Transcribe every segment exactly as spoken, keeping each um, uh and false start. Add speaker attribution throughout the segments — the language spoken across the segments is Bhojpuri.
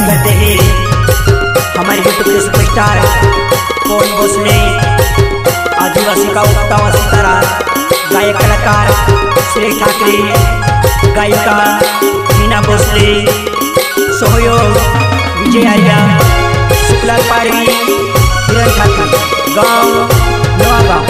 Speaker 1: स्वागत करते हैं हमारे यूट्यूब के सुपरस्टार पवन भोसले, आदिवासी का उगता सितारा, गायक कलाकार सुरेश ठाकरे, गायिका मीना भोसले, सहयोग विजय आर्या, शुक्ला पारवी, किरण ठाकुर, गाँव नवागांव।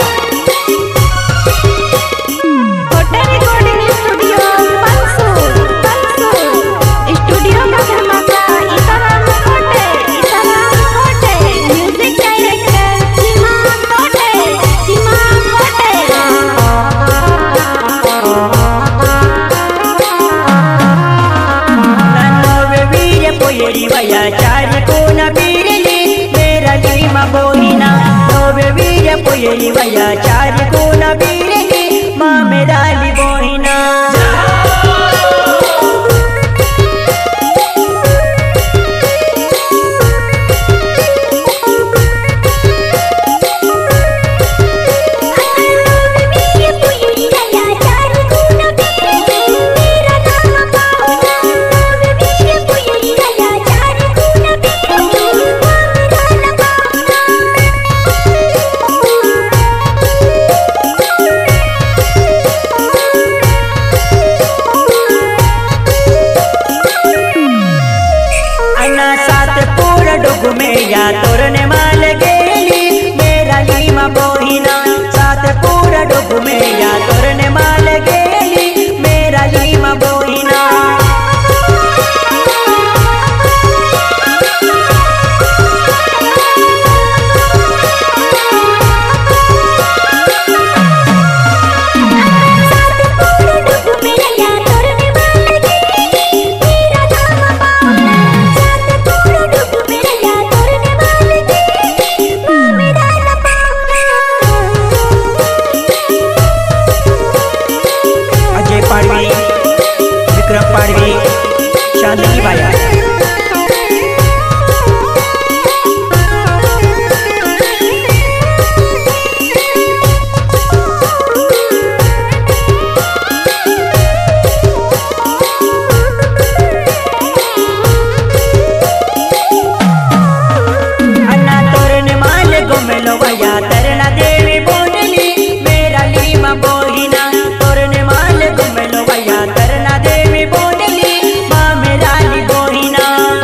Speaker 1: पोयली वया चार को न बीरली माँ मेरा ली बोहिना या तोरने माल गेली मेरा लीमा बोहिना, साथ पूरा डुब में या तोरने माल गेली मेरा लीमा बोहिना। विक्रम पाड़वी, चांदनी बाया, अन्ना तोरने माले गोमेलो भैया तरना देवी बोनली मेरा लीमा बोहिना, तोरने माले गोमेलो भैया तरना देवी बोनली माँ मेरा ली बोहिना।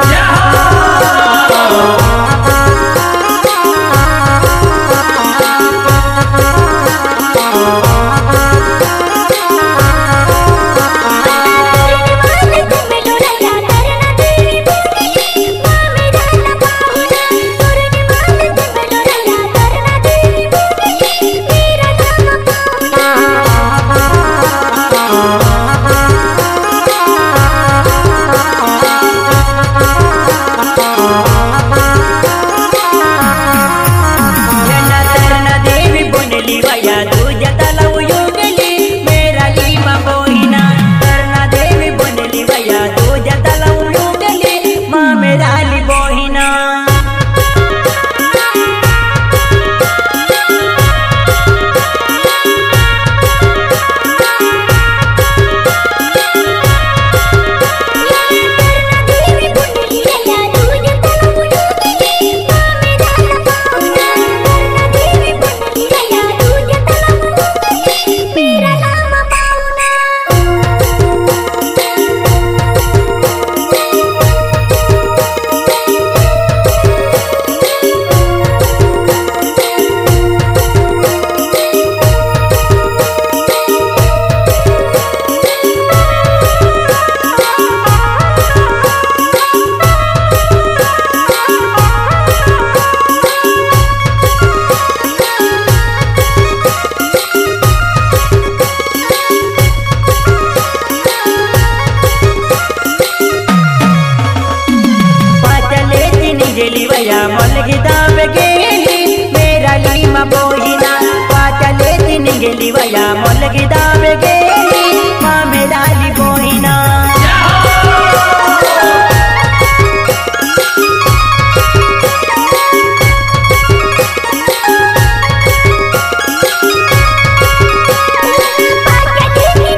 Speaker 1: मेरा लीमा बोहिना पाचले दिन गेली वया मोल गिदावे गेली माँ मेरा ली बोहिना।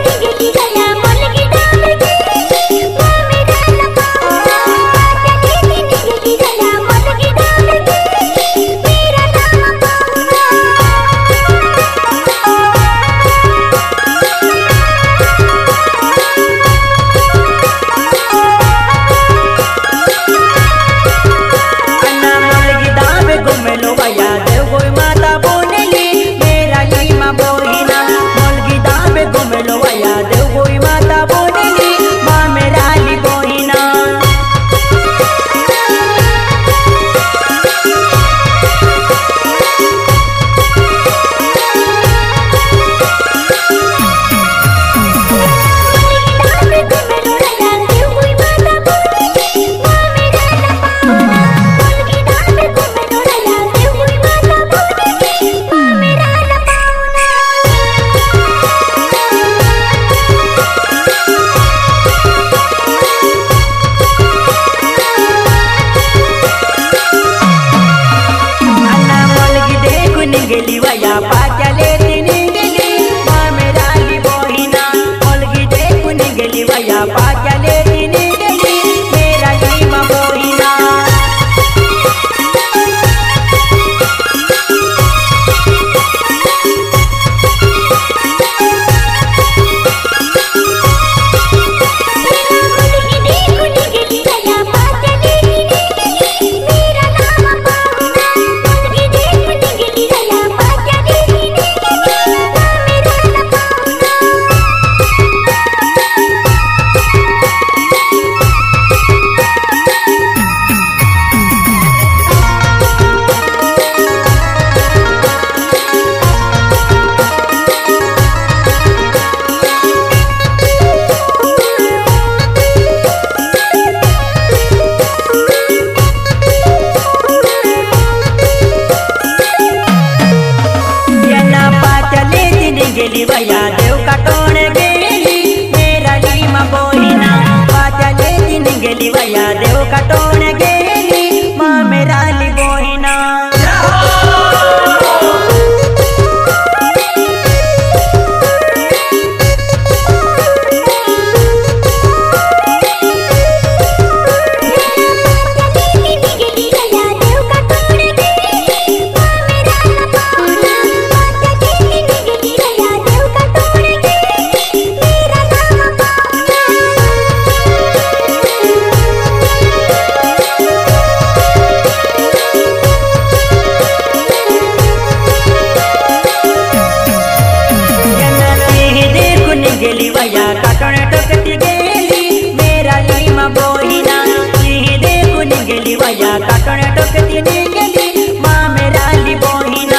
Speaker 2: मेरा
Speaker 1: निघेली वया देव काटोण गेली मा मेराली बोहिना गेली वया काटण टोकती गेली मेराली मा बोहिना ही देखून गेली वया काटण टोकती गेली मा मेराली बोहिना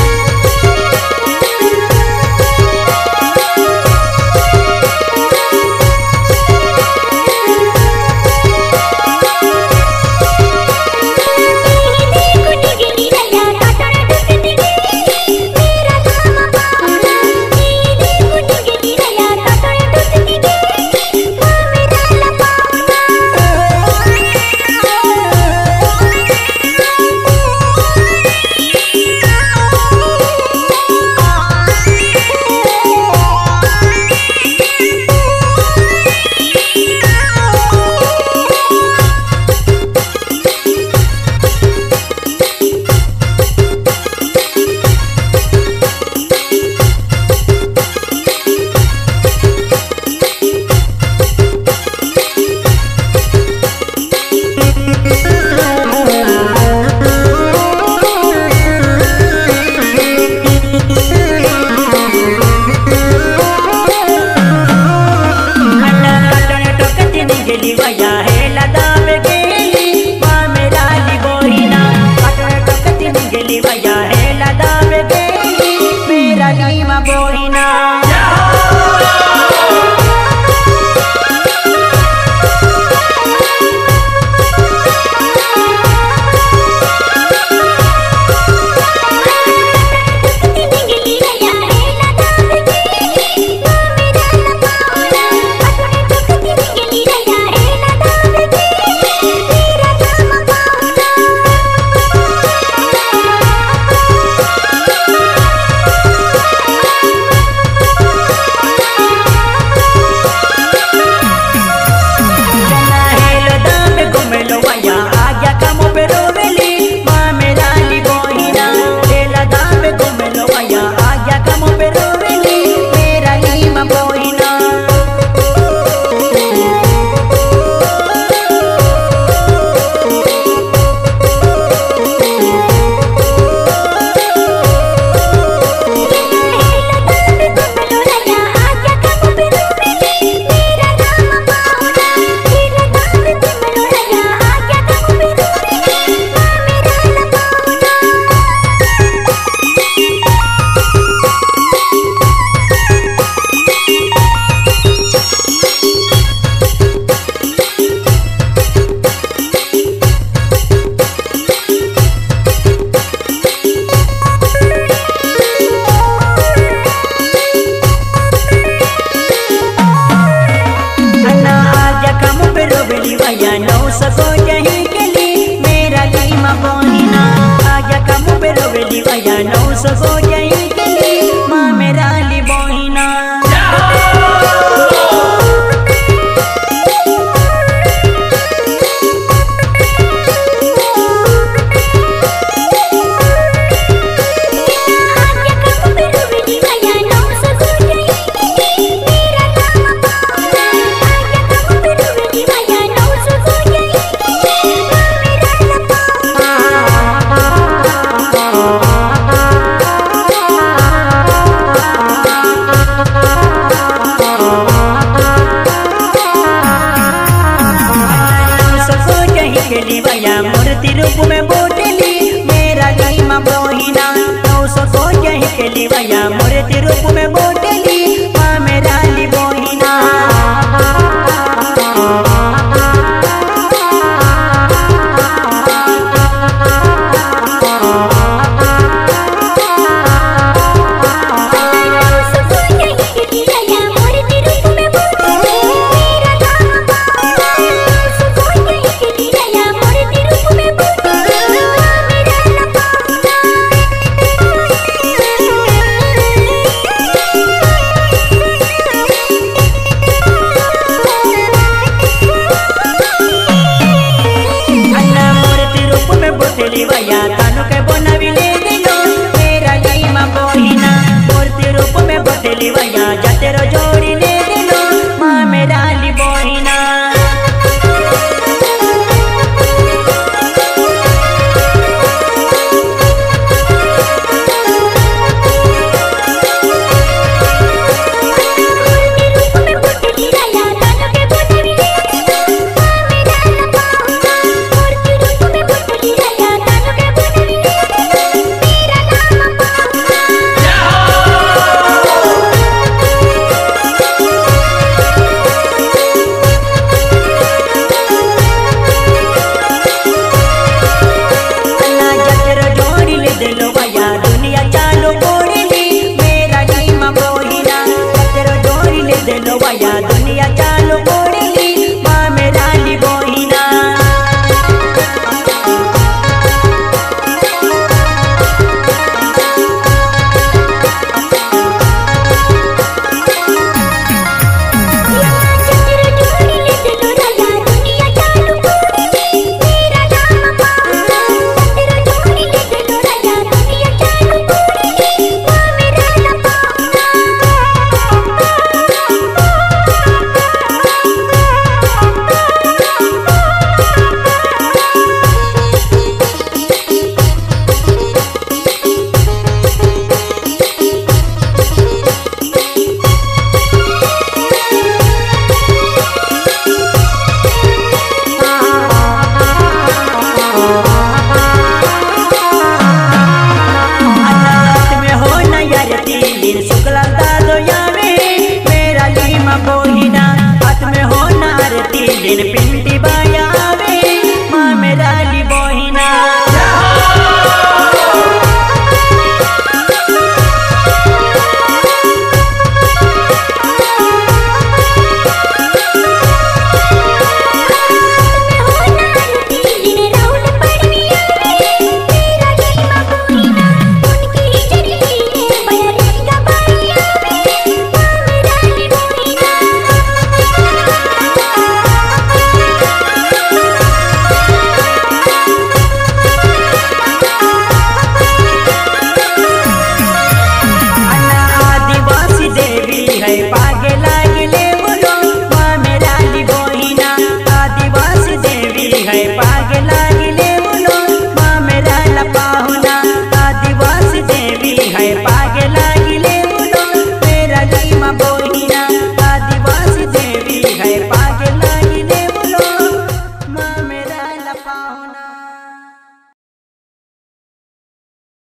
Speaker 1: गेली वया हेला दाब गेली मा मेराली बोहिना काटण टोकती गेली वया हेला दाब गेली मेराली मा बोहिना नौ सको यही केली मेराली मा बोहिना आज्ञा का मुँह पे रोवेली वया नौ सको यही केली मा मेराली बोहिना गेली वया मूर्ति रूप में बोटली मेराली मा बोहिना नौ सको यही केली वया मूर्ति रूप में